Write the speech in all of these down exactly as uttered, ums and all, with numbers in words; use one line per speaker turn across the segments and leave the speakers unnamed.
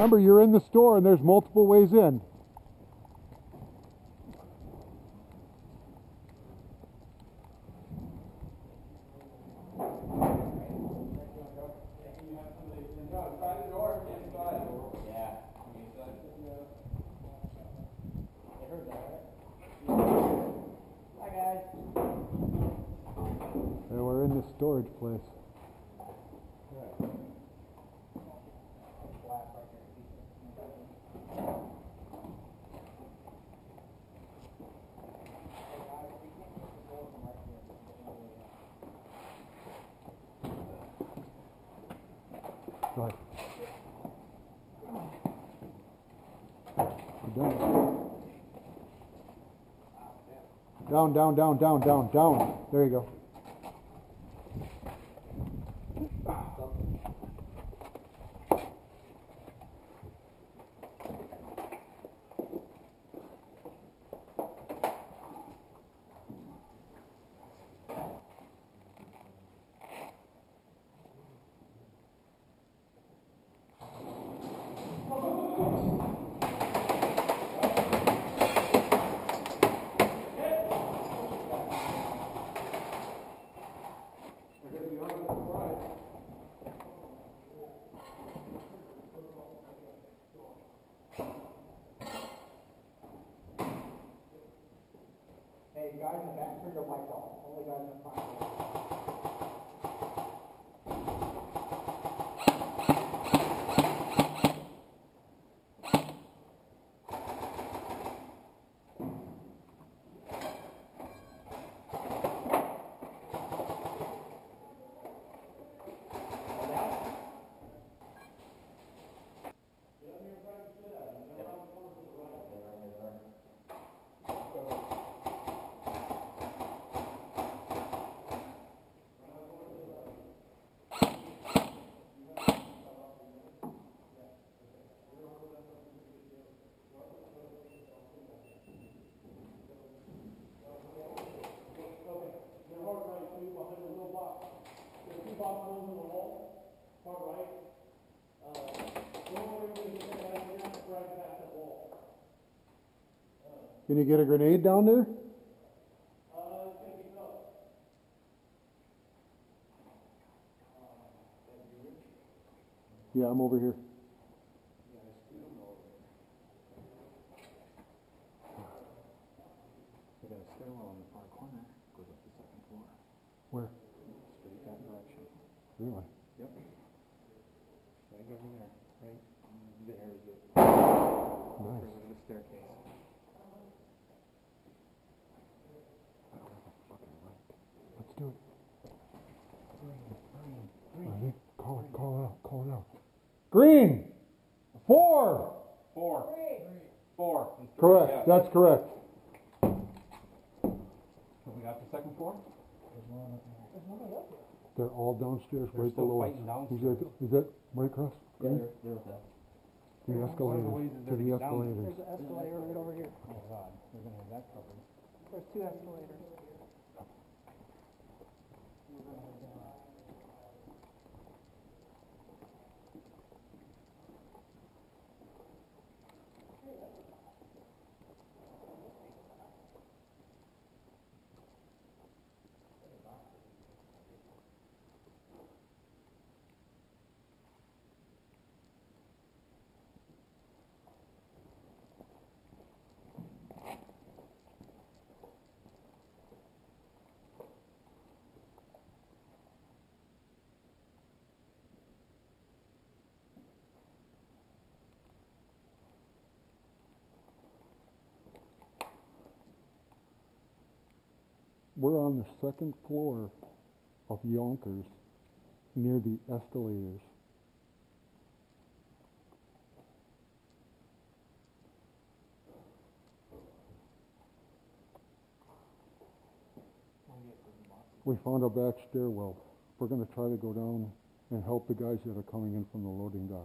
remember, you're in the store and there's multiple ways in. And we're in the storage place. Right. Down, down, down, down, down, down. There you go.
Hey, guys in the back, turn your lights off. Only guys in the front.
Can you get a grenade down there? Yeah, I'm over here.
We got a stairwell in the far corner. Goes up the second floor.
Where?
Straight that direction.
Really?
Yep. Right over there. Right there is it.
Nice.
There's the staircase.
Let's do it. Ready? Call it, call it out, call it out. Green! Four!
Four. Four.
Correct,
Yeah.
that's correct.
So we got the second floor? There's one up there. There's nobody up here.
They're all downstairs,
They're
right
still
below us.
fighting downstairs.
Is that, is that right across?
Yeah, they're, they're with that.
The escalators,
ways is
to
there to
the
get down there?
escalators.
There's an escalator right over here.
Oh God, we're gonna have that covered.
There's two escalators.
We're on the second floor of Younkers, near the escalators. We found a back stairwell. We're going to try to go down and help the guys that are coming in from the loading dock.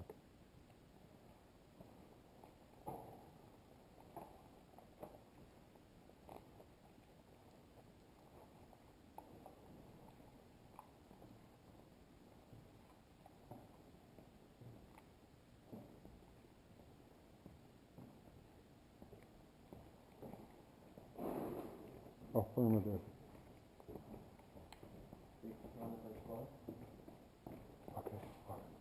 Affirmative. Okay. All right.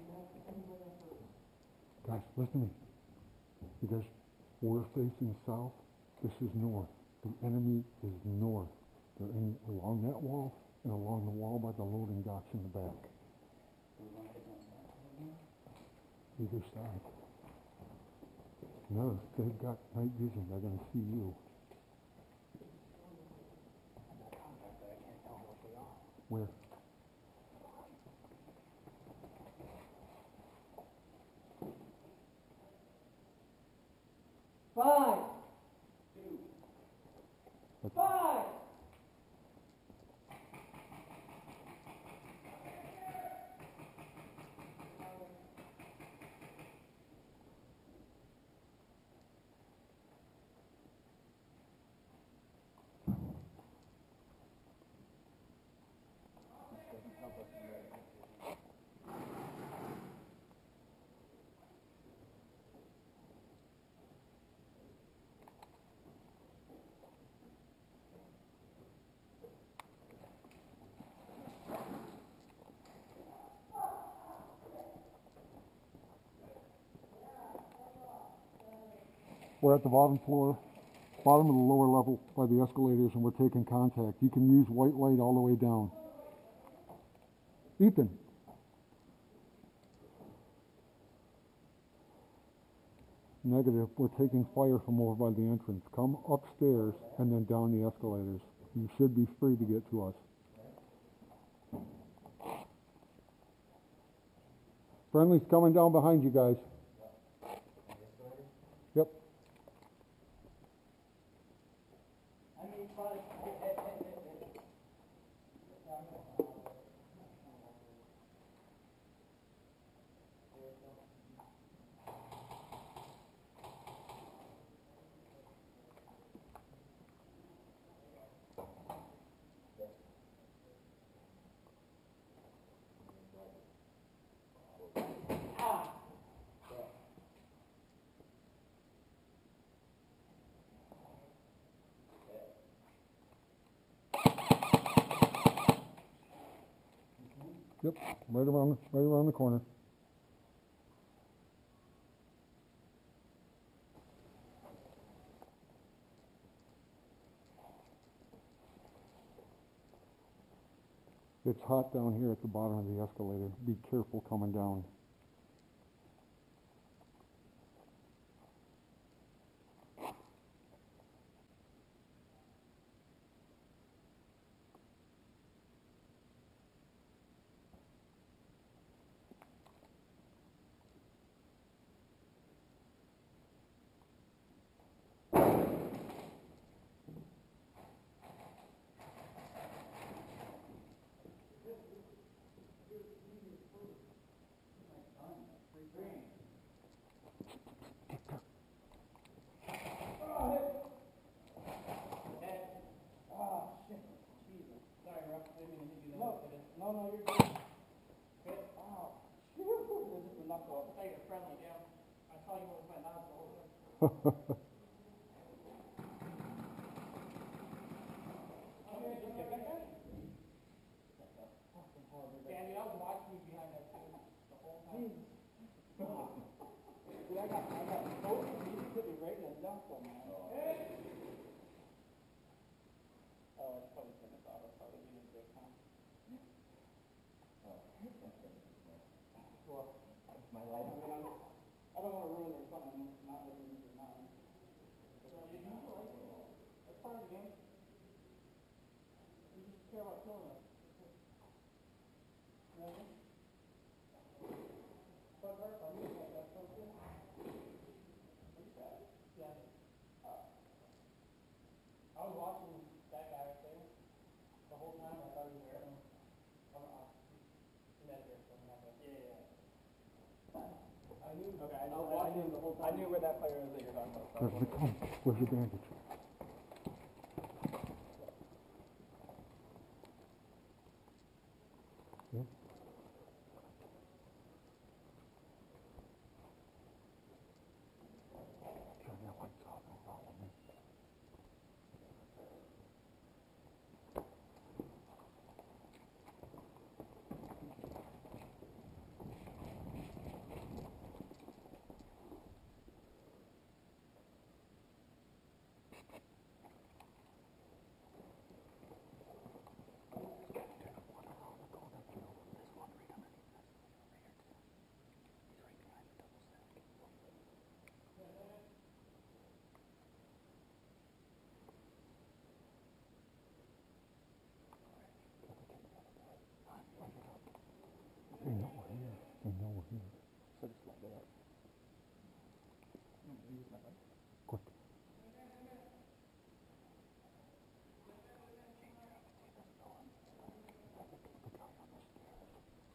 Guys, listen to me. You guys, we're facing south. This is north. The enemy is north. They're in along that wall and along the wall by the loading docks in the back. Either side. No, they've got night vision. They're going to see you. Where?
Five.
That's
Five.
We're at the bottom floor, bottom of the lower level by the escalators, and we're taking contact. You can use white light all the way down. Ethan. Negative. We're taking fire from over by the entrance. Come upstairs and then down the escalators. You should be free to get to us. Friendly's coming down behind you guys. Yep. Yep, right around, right around the corner. It's hot down here at the bottom of the escalator. Be careful coming down.
No, no, you're good. Good. Oh, shoot. This is a knuckle. I thought you were friendly, yeah. I saw you with my nozzle. Okay, just get back there. Andy, I was watching you behind that too the whole time. Dude, I got, I got both of these put me right in the knuckle, man. Hey! Oh, it's probably turn this off. It's probably being a dick, huh? Well, that's my life. I mean, I'm, I don't want to ruin their fun. I'm not looking at your mind. So you know, like, that's part of the game. You just care about killing us. You know what I mean? But right, I'm looking at that so good. What you said? Yeah. Uh, I was watching that guy right there the whole time. I thought he was there. I'm not. Yeah, yeah, yeah. I knew. Okay, I, knew, I, knew the whole time. I knew where that player is that you're talking about.
Where's the gun? Where's your bandage? Yeah. Turn your lights off and follow me. here.
So just light it up. I'm gonna use my light.
Quick. The guy on the stairs.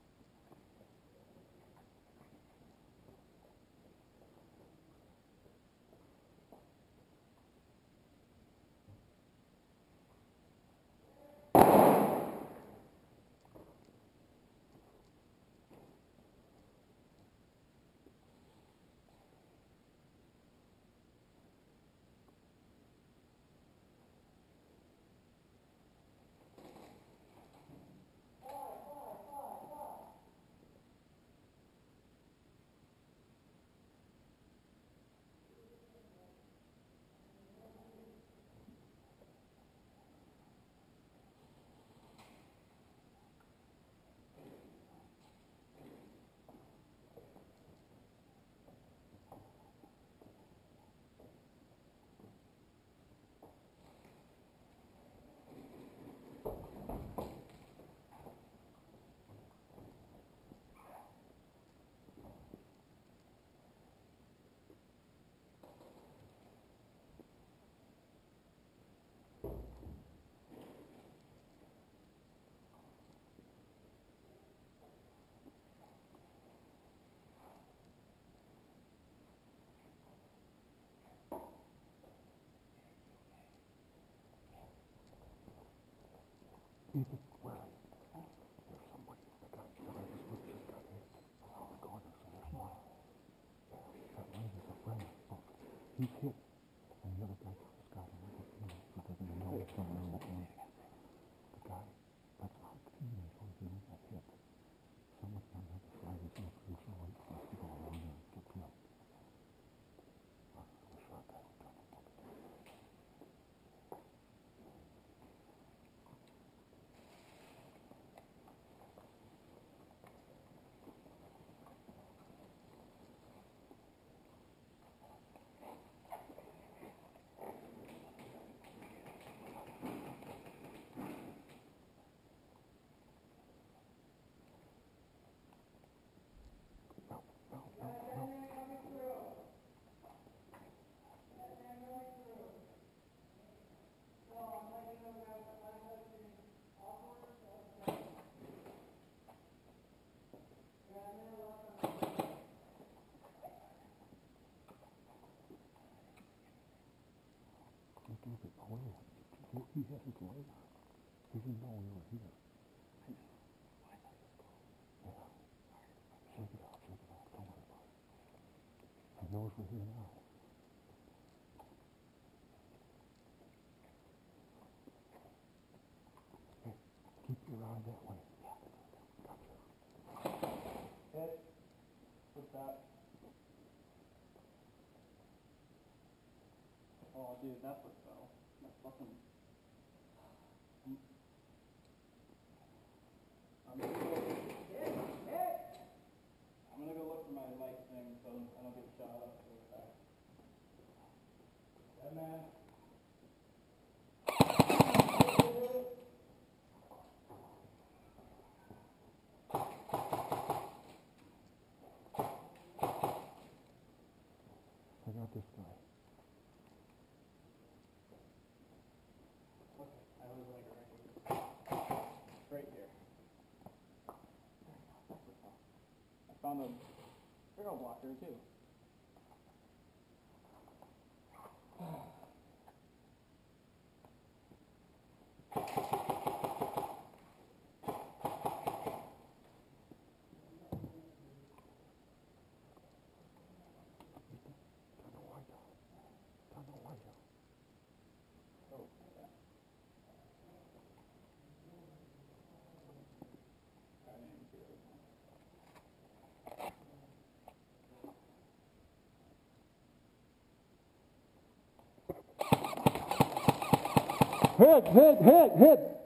Ethan, where are you? There's somebody. The guy, the guy just looked, just got hit around the corner, so there's one. Yeah, that lane is a friend. Look, he's hit, and the other guy just got him. He doesn't even know what's going on in the corner. The guy, that's our teammate who's in that hit. Someone's going to have to flag his own producer right for us to go around there and get him. Uh, the shot guy was trying to book it. Look at the way. Look, he had his light on. He didn't know we were here.
I know. Why not just go?
Yeah. Shake it out, shake it out. Don't worry about it. He knows we're here now. Hey, keep your eye that way. Yeah. Gotcha.
Hit. What's that? Oh, dude, that's what fell. That fucking. I'm, I'm gonna go. I'm gonna go look for my light thing so I don't get shot up. Yeah, man.
I got this guy.
I was like right, right here. I found a barrel blocker too.
Turn the light on. Turn the light on.
Oh, yeah. I didn't see it.
Hit, hit, hit, hit.